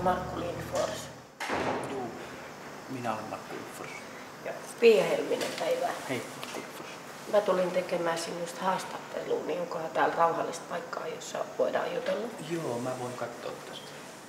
Markku Lindfors? Joo, minä olen Markku Lindfors. Pia Helminen, päivää. Hei, Markku Lindfors. Mä tulin tekemään sinusta haastatteluun, niin onkohan täällä rauhallista paikkaa, jossa voidaan jutella? Joo, mä voin katsoa tästä.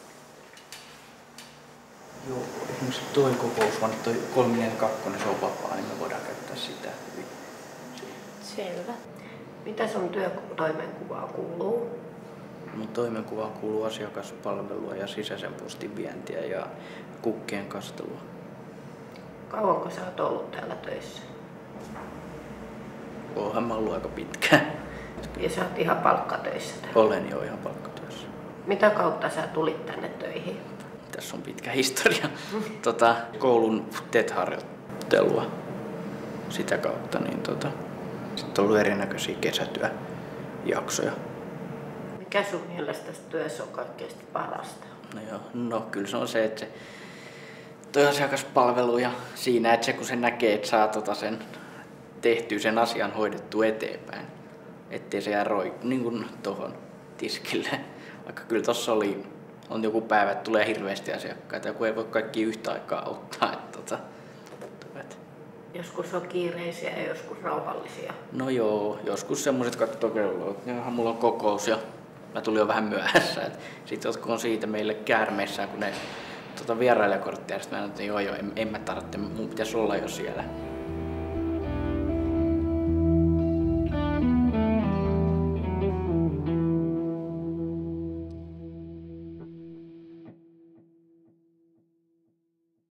Joo, esimerkiksi toi kokous, vaan toi 342, se on vapaa, niin me voidaan käyttää sitä hyvin. Selvä. Mitä sun työtoimenkuvaan kuuluu? Mun toimenkuvaan kuuluu asiakaspalvelua ja sisäisen postin vientiä ja kukkien kastelua. Kauanko sä oot ollut täällä töissä? Oonhan mä ollut aika pitkään. Ja sä oot ihan palkkatöissä täällä? Olen jo ihan palkkatyössä. Mitä kautta sä tulit tänne töihin? Tässä on pitkä historia. Koulun TET-harjoittelua sitä kautta. Niin sitten on ollut erinäköisiä kesätyöjaksoja. Mikä sun mielestä tässä työssä on kaikkein parasta? No kyllä se on se, että toi asiakaspalvelu ja siinä, että se kun se näkee, että saa sen tehtyä sen asian hoidettua eteenpäin. Ettei se jää niin kuin tohon tiskille. Vaikka kyllä tossa on joku päivä, että tulee hirveästi asiakkaita ja kun ei voi kaikki yhtä aikaa auttaa. Joskus on kiireisiä ja joskus rauhallisia. No joo, joskus semmoiset kattoo kelloa, että mulla on kokous ja mä tulin jo vähän myöhässä. Sitten jotkut on siitä meille käärmeissään, kun ne vierailijakorttia, sitten mä sanoin, että joo, en mä tarvitse, mun pitäisi olla jo siellä.